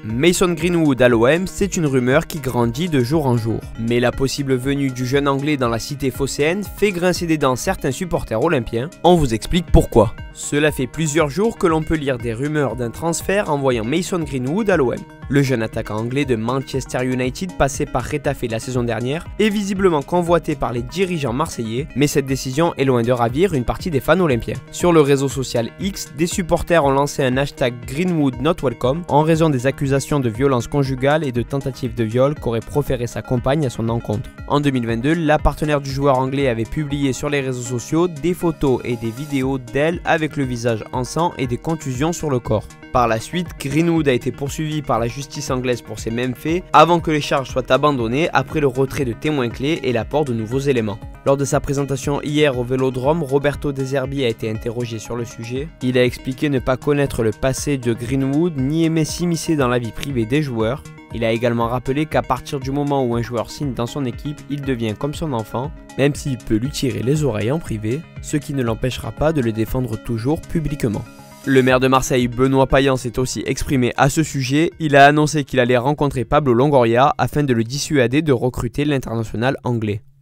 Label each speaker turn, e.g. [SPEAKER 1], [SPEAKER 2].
[SPEAKER 1] Mason Greenwood à l'OM, c'est une rumeur qui grandit de jour en jour. Mais la possible venue du jeune anglais dans la cité phocéenne fait grincer des dents certains supporters olympiens. On vous explique pourquoi. Cela fait plusieurs jours que l'on peut lire des rumeurs d'un transfert envoyant Mason Greenwood à l'OM. Le jeune attaquant anglais de Manchester United, passé par Getafe la saison dernière, est visiblement convoité par les dirigeants marseillais, mais cette décision est loin de ravir une partie des fans olympiens. Sur le réseau social X, des supporters ont lancé un hashtag Greenwood Not Welcome en raison des accusations de violence conjugale et de tentatives de viol qu'aurait proféré sa compagne à son encontre. En 2022, la partenaire du joueur anglais avait publié sur les réseaux sociaux des photos et des vidéos d'elle avec le visage en sang et des contusions sur le corps. Par la suite, Greenwood a été poursuivi par la justice anglaise pour ces mêmes faits avant que les charges soient abandonnées après le retrait de témoins clés et l'apport de nouveaux éléments. Lors de sa présentation hier au Vélodrome, Roberto De Zerbi a été interrogé sur le sujet. Il a expliqué ne pas connaître le passé de Greenwood ni aimer s'immiscer dans la vie privée des joueurs. Il a également rappelé qu'à partir du moment où un joueur signe dans son équipe, il devient comme son enfant, même s'il peut lui tirer les oreilles en privé, ce qui ne l'empêchera pas de le défendre toujours publiquement. Le maire de Marseille, Benoît Payan, s'est aussi exprimé à ce sujet. Il a annoncé qu'il allait rencontrer Pablo Longoria afin de le dissuader de recruter l'international anglais.